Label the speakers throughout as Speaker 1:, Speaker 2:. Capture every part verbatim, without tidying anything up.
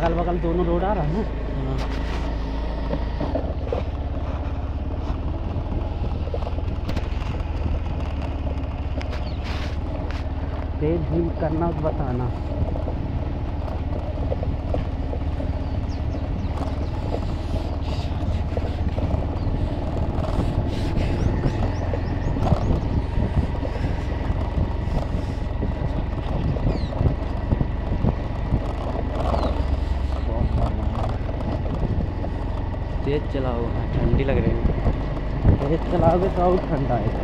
Speaker 1: अगल बगल दोनों रोड आ रहा है ना। तेज धीम करना तो बताना।
Speaker 2: तेज चलाओ, ठंडी लग रही है।
Speaker 1: तेज चलाओगे तो और ठंडा है।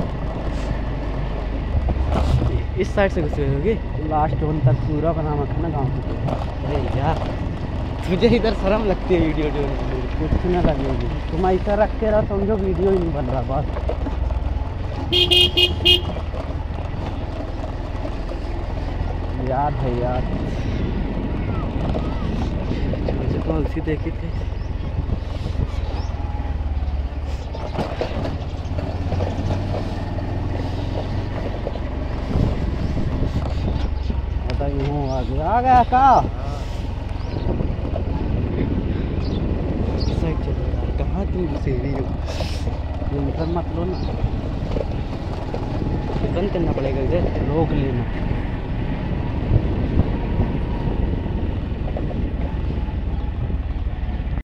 Speaker 2: इस साइड से घुसे होगी
Speaker 1: लास्ट जोन तक पूरा बना रखा ना गाँव को।
Speaker 2: अरे यार तुझे इधर शर्म लगती है वीडियो जो
Speaker 1: कुछ न लगेगी। तुम ऐसा रख के रहो, समझो वीडियो ही नहीं बन रहा। बस याद है यार,
Speaker 2: मुझे तो अलसी देखी थी।
Speaker 1: यूँ आ गया आ गया का
Speaker 2: साइड चलो यार, कहाँ तुम घुसे रही हो?
Speaker 1: टेंशन मत लो ना,
Speaker 2: बंद करना पड़ेगा इधर।
Speaker 1: रोक लेना।